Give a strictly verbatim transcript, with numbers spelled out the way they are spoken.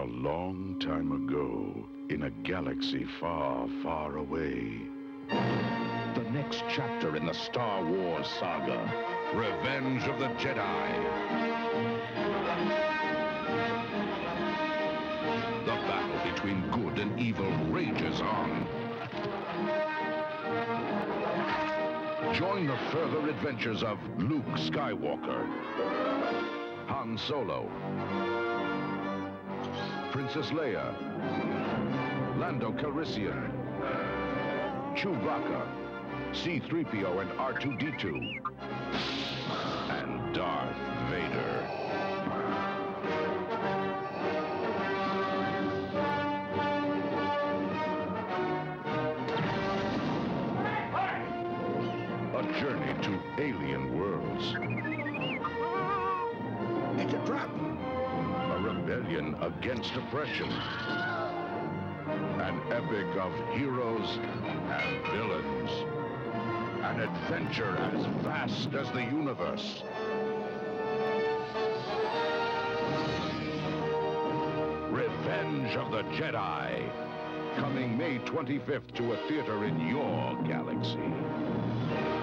long time ago, in a galaxy far, far away. The next chapter in the Star Wars saga. Revenge of the Jedi. The battle between good and evil rages on. Join the further adventures of Luke Skywalker, Han Solo, Princess Leia, Lando Calrissian, Chewbacca, C three P O and R two D two, and Darth Vader. A journey to alien worlds. It's a trap. A rebellion against oppression. An epic of heroes and villains. An adventure as vast as the universe. Revenge of the Jedi. Coming May twenty-fifth to a theater in your galaxy.